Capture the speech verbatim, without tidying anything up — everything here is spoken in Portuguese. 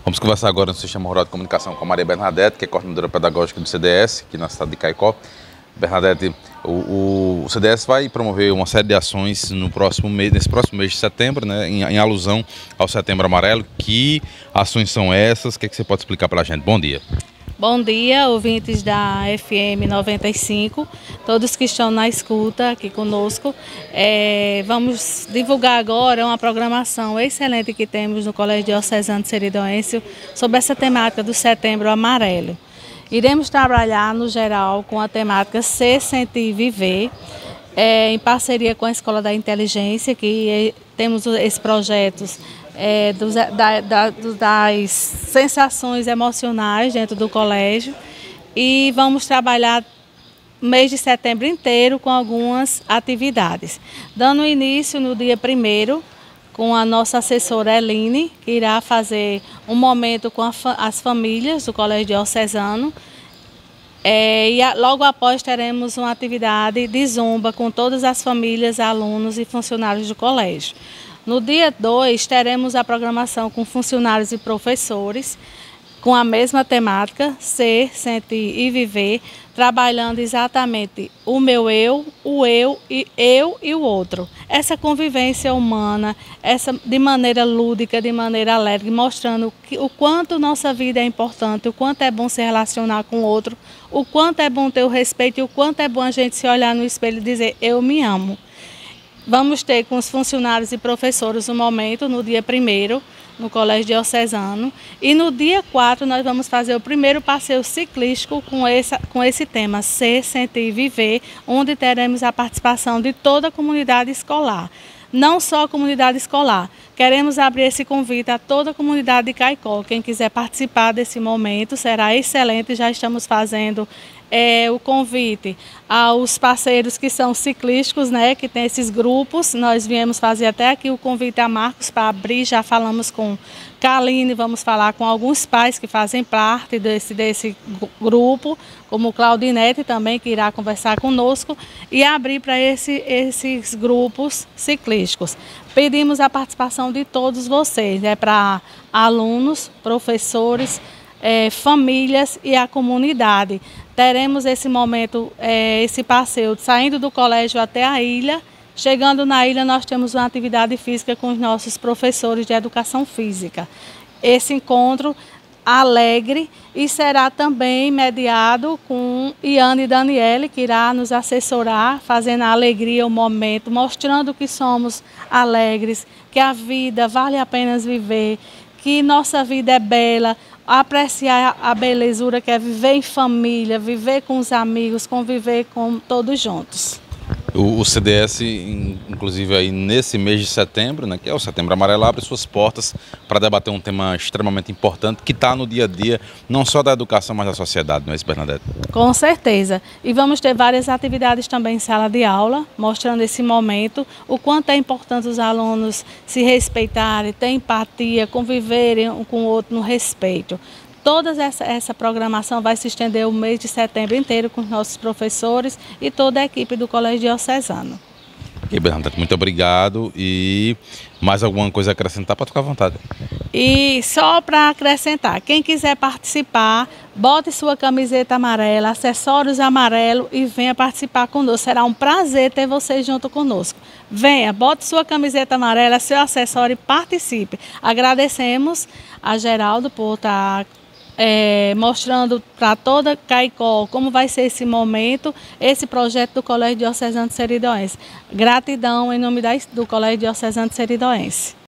Vamos conversar agora no Sistema Rural de Comunicação com a Maria Bernadette, que é coordenadora pedagógica do C D S, aqui na cidade de Caicó. Bernadette, o, o C D S vai promover uma série de ações no próximo mês, nesse próximo mês de setembro, né, em, em alusão ao Setembro Amarelo. Que ações são essas? O que, é que você pode explicar para a gente? Bom dia. Bom dia, ouvintes da F M noventa e cinco, todos que estão na escuta aqui conosco. É, vamos divulgar agora uma programação excelente que temos no Colégio Diocesano de Seridoense sobre essa temática do Setembro Amarelo. Iremos trabalhar, no geral, com a temática Ser, Sentir, Viver, é, em parceria com a Escola da Inteligência, que é, temos esses projetos É, dos, da, da, das sensações emocionais dentro do colégio, e vamos trabalhar o mês de setembro inteiro com algumas atividades. Dando início no dia primeiro com a nossa assessora Eline, que irá fazer um momento com a, as famílias do Colégio Diocesano. É, e a, logo após teremos uma atividade de zumba com todas as famílias, alunos e funcionários do colégio. No dia dois, teremos a programação com funcionários e professores, com a mesma temática, Ser, Sentir e Viver, trabalhando exatamente o meu eu, o eu e eu e o outro. Essa convivência humana, essa de maneira lúdica, de maneira alegre, mostrando que, o quanto nossa vida é importante, o quanto é bom se relacionar com o outro, o quanto é bom ter o respeito e o quanto é bom a gente se olhar no espelho e dizer, eu me amo. Vamos ter com os funcionários e professores um momento no dia primeiro, no Colégio Diocesano. E no dia quatro nós vamos fazer o primeiro passeio ciclístico com esse, com esse tema, Ser, Sentir e Viver, onde teremos a participação de toda a comunidade escolar. Não só a comunidade escolar, queremos abrir esse convite a toda a comunidade de Caicó. Quem quiser participar desse momento será excelente, já estamos fazendo É, o convite aos parceiros que são ciclísticos, né, que tem esses grupos. Nós viemos fazer até aqui o convite a Marcos para abrir, já falamos com Kaline, vamos falar com alguns pais que fazem parte desse, desse grupo, como o Claudinete também, que irá conversar conosco, e abrir para esse, esses grupos ciclísticos. Pedimos a participação de todos vocês, né, para alunos, professores, É, famílias e a comunidade. Teremos esse momento, é, esse passeio saindo do colégio até a ilha. Chegando na ilha, nós temos uma atividade física com os nossos professores de educação física. Esse encontro alegre, e será também mediado com Iane e Daniele, que irá nos assessorar, fazendo a alegria, o momento, mostrando que somos alegres, que a vida vale a pena viver, que nossa vida é bela, apreciar a belezura que é viver em família, viver com os amigos, conviver com todos juntos. O, o C D S, inclusive aí nesse mês de setembro, né, que é o Setembro Amarelo, abre suas portas para debater um tema extremamente importante que está no dia a dia, não só da educação, mas da sociedade, não é isso, Bernadette? Com certeza. E vamos ter várias atividades também em sala de aula, mostrando esse momento, o quanto é importante os alunos se respeitarem, ter empatia, conviverem um com o outro no respeito. Toda essa, essa programação vai se estender o mês de setembro inteiro com os nossos professores e toda a equipe do Colégio Diocesano. Ok, Bernadette, muito obrigado. E mais alguma coisa a acrescentar, pode ficar à vontade. E só para acrescentar, quem quiser participar, bote sua camiseta amarela, acessórios amarelos e venha participar conosco. Será um prazer ter vocês junto conosco. Venha, bote sua camiseta amarela, seu acessório e participe. Agradecemos a Geraldo por estar É, mostrando para toda Caicó como vai ser esse momento, esse projeto do Colégio Diocesano de Seridoense. Gratidão em nome da, do Colégio Diocesano de Seridoense.